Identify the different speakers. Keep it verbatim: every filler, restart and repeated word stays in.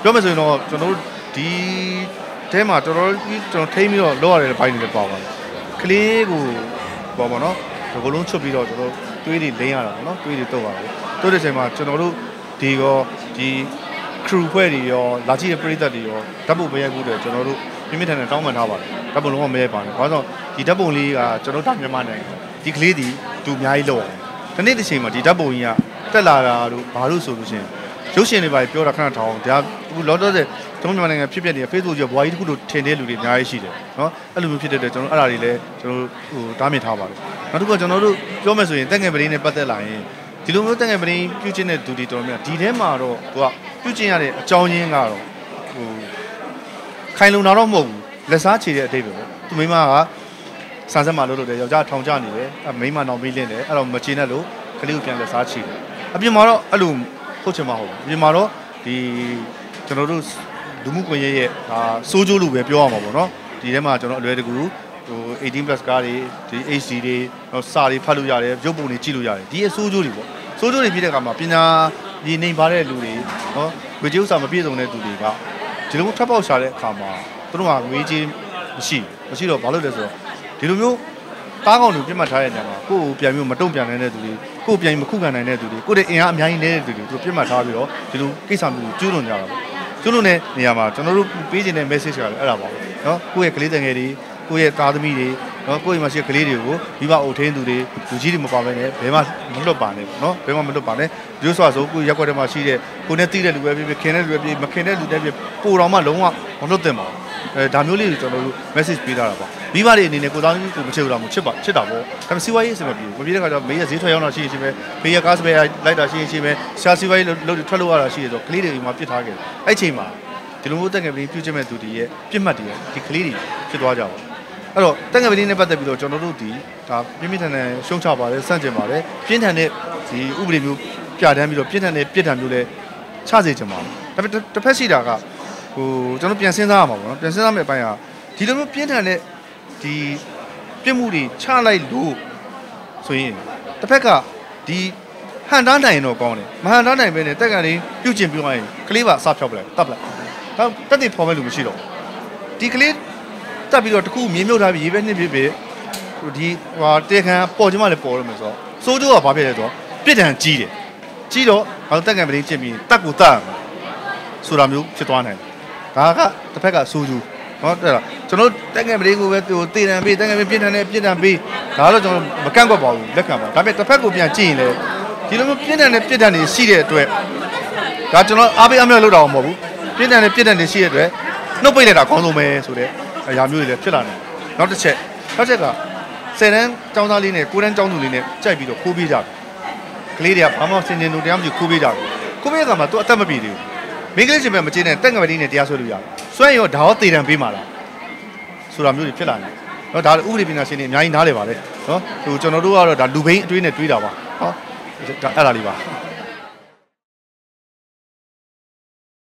Speaker 1: ပြောမယ်ဆိုရင်တော့ကျွန်တော်တို့ဒီတဲမှာတော်တော်ကြီးကျွန်တော်ထိမ့်ပြီးတော့လောက်ရတဲ့ဘိုင်းတွေလည်းပါပါတယ်ကလေးကိုပေါ့ပေါ့နော်ဒီကလုံးချွတ်ပြီးတော့ကျွန်တော်တွေးတွေလိမ့်ရတာပေါ့နော်တွေးတွေတုတ်ရတယ်တုတ်တဲ့ချိန်မှာကျွန်တော်တို့ဒီရောဒီ crew ဖွဲ့တွေရောလာကြည့်တဲ့ပရိသတ်တွေရောဓာတ်ပုံမရိုက်ဘူးတဲ့ကျွန်တော်တို့ပြင်းပြထန်ထန်တောင်းပန်ထားပါတယ်ဓာတ်ပုံလုံးဝမရိုက်ပါနဲ့ဘာလို့ဒီဓာတ်ပုံလေးကကျွန်တော်တို့မြန်မာနိုင်ငံဒီကလေးဒီသူအများကြီးလောက်တယ်ဒီနေ့တစ်ချိန်မှာဒီဓာတ်ပုံကြီးကတက်လာတာတို့ဘာလို့ဆိုလို့ရှိရင်ရုပ်ရှင်တွေပါပြောတာခဏထောင်ဒါအခုလောတော့တဲ့ကျွန်တော်မြန်မာနိုင်ငံဖြစ်ပျက်နေတဲ့ Facebook ကြီးဘွားကြီးတစ်ခုလိုထင်တဲ့လူတွေအများကြီးရှိတယ်နော်အဲ့လိုမျိုးဖြစ်တဲ့အတွက်ကျွန်တော်အဲ့ဒါတွေလည်းကျွန်တော်ဟိုတားမြစ်ထားပါတယ်နောက်တစ်ခုကကျွန်တော်တို့ပြောမယ်ဆိုရင်တက်ငယ်ပရင်းနဲ့ပတ်သက်လာရင်ဒီလိုမျိုးတက်ငယ်ပရင်းပြုကျင့်တဲ့သူတွေတော်တော်များဒီထဲမှာတော့သူကပြုကျင့်ရတဲ့အကြောင်းရင်းကတော့ဟိုခိုင်လုံတာတော့မဟုတ်ဘူးလက်စားချေတဲ့အတိတ်ပဲပေါ့သူမိမကဆန်ဆက်မှာလို့လို့တယ်ယောက်ျားထောင်ကျနေတယ်အဲ့မိမနောင်ပြီးလင်းတယ်အဲ့တော့မချေနဲ့လို့ကလေးကိုပြန်လက်စားချေတယ်အပြင်မှာတော့အဲ့လိုဟုတ်ချင်မှာဟုတ်အပြင်မှာတော့ဒီကျွန်တော်တို့လူမှုကွန်ရက်ရဲ့ဒါစိုးကျိုးလို့ပဲပြောရမှာပေါ့နော်ဒီထဲမှာကျွန်တော်အလွယ်တကူဟိုeighteen plus ကားတွေဒီ H D တွေတော့စာတွေဖတ်လို့ရတယ်ရုပ်ပုံတွေကြည့်လို့ရတယ်ဒီအစိုးကျိုးတွေပေါ့စိုးကျိုးတွေဖြစ်တဲ့အခါမှာပညာဒီနေပါတဲ့လူတွေနော်ဝေကြီးဥစ္စာမပြည့်စုံတဲ့သူတွေကဒီလိုမျိုးထွက်ပေါက်ရှာတဲ့အခါမှာသူတို့ကငွေကြီးမရှိမရှိတော့ဘာလို့လဲဆိုတော့ဒီလိုမျိုးတားကောင်လူပြတ်မှတ်ထားတဲ့နေရာမှာကိုယ့်ကိုပြန်ပြီးမတုံ့ပြန်နိုင်တဲ့သူတွေကိုယ့်ပြန်မခုခံနိုင်တဲ့သူတွေကိုယ့်ရဲ့အင်အားအများကြီးနေတဲ့သူတွေသူပြတ်မှတ်ထားပြီးတော့ဒီလိုကိစ္စမျိုးကျူးလွန်ကြတာပေါ့ကျူးလွန်တဲ့နေရာမှာကျွန်တော်တို့ပေးခြင်းတဲ့ message ကလည်းအဲ့ဒါပါပဲနော်ကိုယ့်ရဲ့ကလေးတငယ်တွေကိုယ့်ရဲ့သားသမီးတွေနော်ကိုယ့်ရဲ့မှာရှိတဲ့ကလေးတွေကိုမိဘအုပ်ထင်းသူတွေလူကြီးတွေမပါဘဲနဲ့ဘယ်မှမလွတ်ပါနဲ့ပေါ့နော်ဘယ်မှမလွတ်ပါနဲ့ဒီလိုဆိုဆိုကိုယ့်ရက်ွက်ထဲမှာရှိတဲ့ကိုယ်နဲ့တီးတဲ့လူပဲဖြစ်ဖြစ်ခင်တဲ့လူပဲဖြစ်မခင်တဲ့လူတွေဖြစ်ပိုတော်မှလုံးဝမလွတ်သင့်ပါဘူးအဲဒါမျိုးလေးကိုကျွန်တော်တို့ message ပေးထားတာပါမိဘတွေအနေနဲ့ကိုသားသမီးကိုမချစ်ဘူးလားမချစ်ပါချစ်တာပေါ့ဒါပေမဲ့စီဝါရေးအစမပြေဘူးမပြေတဲ့ခါကျတော့မေးရဈေးထွက်ရောက်လာရှိရင်ရှိမယ်ဖေးရကားစပယ်လိုက်တာရှိရင်ရှိမယ်ရှာစီဝါရေးလို့ထွက်လို့ရတာရှိရတော့ကလေးတွေအိမ်မှာပြစ်ထားခဲ့တယ်အဲ့ချိန်မှာဒီလိုမျိုးတက်ငယ်ပလင်းပြုတ်ချင်မဲ့သူတွေရဲ့ပြစ်မှတ်တွေဒီကလေးတွေဖြစ်သွားကြပါအဲ့တော့တက်ငယ်ပလင်းနဲ့ပတ်သက်ပြီးတော့ကျွန်တော်တို့ဒီဒါပြင်းပြထန်ထန်ရှုံးချပါတယ်စန့်ကျင်ပါတယ်ပြင်းထန်တဲ့ဒီဥပဒေမျိုးပြဋ္ဌာန်းပြီးတော့ပြင်းထန်တဲ့ပြစ်ဒဏ်မျိုးလဲချစေချင်ပါတယ်ဒါပေမဲ့တစ်ဖက်ရှိတာကဟိုကျွန်တော်ပြန်စဉ်းစားရမှာပေါ့နော်ပြန်စဉ်းစားမယ့်အပိုင်းကဒီလိုမျိုးပြင်းထန်တဲ့ဒီပြစ်မှုတွေချလိုက်လို့ဆိုရင်တစ်ဖက်ကဒီဟန်တားနိုင်တော့ကောင်းတယ်မဟန်တားနိုင်ပဲနဲ့တက်ကန်လေးပြုတ်ကျင်ပြုတ်သွားရင်ကလေးပါအစဖြောက်ပလိုက်တပ်ပလိုက်ဒါတက်တဲ့ဖော်မဲ့လူမရှိတော့ဒီကလေးတက်ပြီးတော့တခုမြေမြုပ်ထားပြီးရေးပဲနှစ်ပြည့်ပြည့်ဒီဟိုတေခံပေါ်ကျမလည်းပေါ်ရမယ်ဆိုတော့စိုးကျိုးကဘာဖြစ်လဲဆိုတော့ပြစ်ဒဏ်ကြီးတယ်ကြီးတော့ဘာလို့တက်ကန်ပလင်းကျင့်ပြီးတက်ကိုတက်ဆိုတာမျိုးဖြစ်သွားနိုင်တယ်ဒါကတစ်ဖက်ကစိုးကျိုးနော်တဲ့လားကျွန်တော်တက်ကန်ပလင်းကိုပဲဟိုတေတံပေးတက်ကန်ပလင်းပြစ်ဒဏ်နဲ့ပြစ်ဒဏ်ပေးဒါတော့ကျွန်တော်မကန့်ကွက်ပါဘူးလက်ခံပါဒါပေမဲ့တစ်ဖက်ကိုပြန်ကြည့်ရင်လည်းဒီလိုမျိုးပြစ်ဒဏ်နဲ့ပြစ်ဒဏ်တွေရှိတဲ့အတွက်ဒါကျွန်တော်အားပေးအမြောက်လုပ်တာမဟုတ်ဘူးပြစ်ဒဏ်နဲ့ပြစ်ဒဏ်တွေရှိတဲ့အတွက်နှုတ်ပိတ်လိုက်တာအကောင်းဆုံးပဲဆိုတဲ့အရာမျိုးတွေလည်းဖြစ်လာတယ်နောက်တစ်ချက်နောက်ချက်ကဆယ်တန်းကျောင်းသားလေးနဲ့ကိုးတန်းကျောင်းသူလေးနဲ့ကြိုက်ပြီးတော့ခိုးပေးကြတယ်ကလေးတွေကဘာမှစင်စင်တို့တရားမရှိခိုးပေးကြတယ်ခိုးပေးတဲ့အခါမှာသူအသက်မပြေသေးဘူးမင်းကလေးချင်းပဲမကျေနဲ့တက်ငယ်ပလင်းနဲ့တရားဆွဲလို့ရတယ်ဆွဲရင်ရောဒါရောတေတံပေးမှာလားဆိုတာမျိုးတွေဖြစ်လာတယ်နော်ဒါဥပဒေပညာရှင်တွေအများကြီးနားလည်ပါလေနော်ဟိုကျွန်တော်တို့ကတော့ဒါလူဘိန်းအတွေးနဲ့တွေးတာပါဟောဒါအဲ့ဒါလေးပါ